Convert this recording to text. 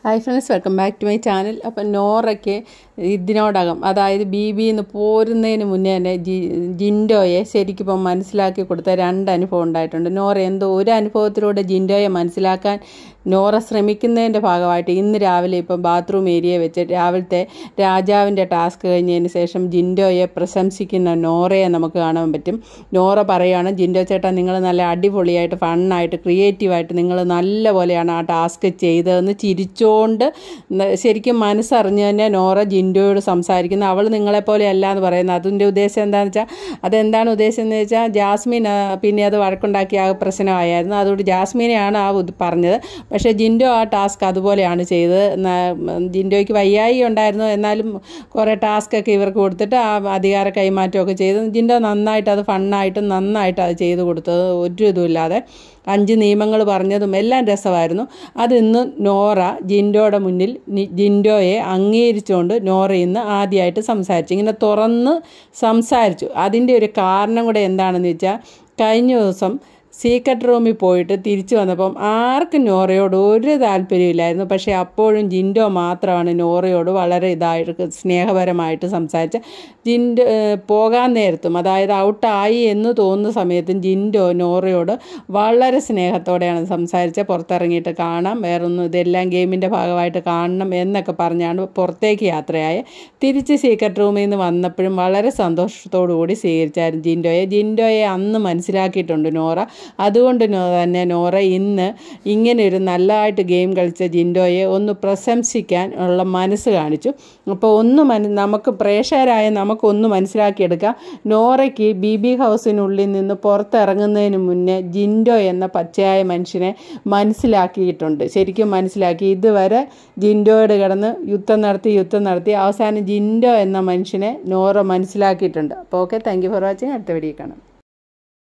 Hi friends, welcome back to my channel. അപ്പം നോറയ്ക്ക് ഇതിനോടകം, അതായത് ബീബിന്ന് പോരുന്നതിന് മുന്നേ തന്നെ ജിൻഡോയെ ശരിക്കും മനസ്സിലാക്കി കൊടുത്ത 2 അനുഭവം ഉണ്ടായിട്ടുണ്ട്. നോറ എന്തോ ഒരു അനുഭവത്തിലൂടെ ജിൻഡോയെ മനസ്സിലാക്കാൻ നോറ ശ്രമിക്കുന്നതിൻ്റെ ഭാഗമായിട്ട് ഇന്ന് രാവിലെ ഇപ്പം ബാത്റൂം ഏരിയയിൽ വെച്ച് രാവിലത്തെ രാജാവിൻ്റെ ടാസ്ക് കഴിഞ്ഞതിന് ശേഷം ജിൻഡോയെ പ്രശംസിക്കുന്ന നോറയെ നമുക്ക് കാണാൻ പറ്റും. നോറ പറയുകയാണ്, ജിൻഡോ ചേട്ടാ നിങ്ങൾ നല്ല അടിപൊളിയായിട്ട് ഫണ്ണായിട്ട് ക്രിയേറ്റീവായിട്ട് നിങ്ങൾ നല്ല പോലെയാണ് ആ ടാസ്ക് ചെയ്തതെന്ന് ചിരിച്ചുകൊണ്ട് ശരിക്കും മനസ്സറിഞ്ഞ് തന്നെ നോറ ജിൻഡോയോട് സംസാരിക്കുന്നു. അവൾ നിങ്ങളെപ്പോലെ അല്ല എന്ന് പറയുന്നത്. അതിൻ്റെ ഉദ്ദേശം എന്താണെന്ന് വെച്ചാൽ, അതെന്താണ് ഉദ്ദേശം എന്ന് വെച്ചാൽ, ജാസ്മിൻ പിന്നെ അത് വഴക്കുണ്ടാക്കിയ ആ പ്രശ്നമായിരുന്നു. അതുകൊണ്ട് ജാസ്മിനെയാണ് പറഞ്ഞത്. പക്ഷേ ജിൻഡോ ആ ടാസ്ക് അതുപോലെയാണ് ചെയ്തത്. ജിൻഡോയ്ക്ക് വയ്യായി ഉണ്ടായിരുന്നു, എന്നാലും കുറേ ടാസ്കൊക്കെ ഇവർക്ക് കൊടുത്തിട്ട് ആ അധികാര കൈമാറ്റമൊക്കെ ചെയ്ത് ജിൻഡോ നന്നായിട്ട് അത് ഫണ്ണായിട്ടും നന്നായിട്ട് അത് ചെയ്ത് കൊടുത്തത് ഒരു ഇതുമില്ലാതെ 5 നിയമങ്ങൾ പറഞ്ഞതും എല്ലാം രസമായിരുന്നു. അതിന്ന് നോറ ജിൻഡോയുടെ മുന്നിൽ ജിൻഡോയെ അംഗീകരിച്ചുകൊണ്ട് നോറ ഇന്ന് ആദ്യമായിട്ട് സംസാരിച്ചു. ഇങ്ങനെ തുറന്ന് സംസാരിച്ചു. അതിൻ്റെ ഒരു കാരണം കൂടെ എന്താണെന്ന് വെച്ചാൽ, കഴിഞ്ഞ ദിവസം സീക്രട്ട് റൂമിൽ പോയിട്ട് തിരിച്ചു വന്നപ്പം ആർക്കും നോറയോട് ഒരു താല്പര്യമില്ലായിരുന്നു. പക്ഷേ അപ്പോഴും ജിൻഡോ മാത്രമാണ് നോറയോട് വളരെ ഇതായിട്ട് സ്നേഹപരമായിട്ട് സംസാരിച്ച. ജിൻഡോ പോകാൻ നേരത്തും, അതായത് ഔട്ടായി എന്ന് തോന്നുന്ന സമയത്തും ജിൻഡോ നോറയോട് വളരെ സ്നേഹത്തോടെയാണ് സംസാരിച്ചത്. പുറത്തിറങ്ങിയിട്ട് കാണാം, വേറൊന്നും ഇതെല്ലാം ഗെയിമിൻ്റെ ഭാഗമായിട്ട് കാണണം എന്നൊക്കെ പറഞ്ഞാണ് പുറത്തേക്ക് യാത്രയായ. തിരിച്ച് സീക്രട്ട് റൂമിൽ നിന്ന് വന്നപ്പോഴും വളരെ സന്തോഷത്തോടു കൂടി സ്വീകരിച്ചായിരുന്നു ജിൻഡോയെ അന്ന് മനസ്സിലാക്കിയിട്ടുണ്ട് നോറ. അതുകൊണ്ട് തന്നെ നോറ ഇന്ന് ഇങ്ങനെ ഒരു നല്ലതായിട്ട് ഗെയിം കളിച്ച ജിൻഡോയെ ഒന്ന് പ്രശംസിക്കാൻ ഉള്ള മനസ്സ് കാണിച്ചു. അപ്പോൾ നമുക്ക് പ്രേക്ഷകരായ നമുക്കൊന്ന് മനസ്സിലാക്കിയെടുക്കാം. നോറയ്ക്ക് ബി ഹൗസിനുള്ളിൽ നിന്ന് പുറത്തിറങ്ങുന്നതിന് മുന്നേ ജിൻഡോ എന്ന പച്ചയായ മനുഷ്യനെ മനസ്സിലാക്കിയിട്ടുണ്ട്. ശരിക്കും മനസ്സിലാക്കി. ഇതുവരെ ജിൻഡോയോട് കിടന്ന് യുദ്ധം നടത്തി അവസാനം ജിൻഡോ എന്ന മനുഷ്യനെ നോറ മനസ്സിലാക്കിയിട്ടുണ്ട്. അപ്പോൾ okay, thank you for watching. അടുത്ത വീഡിയോ കാണാം.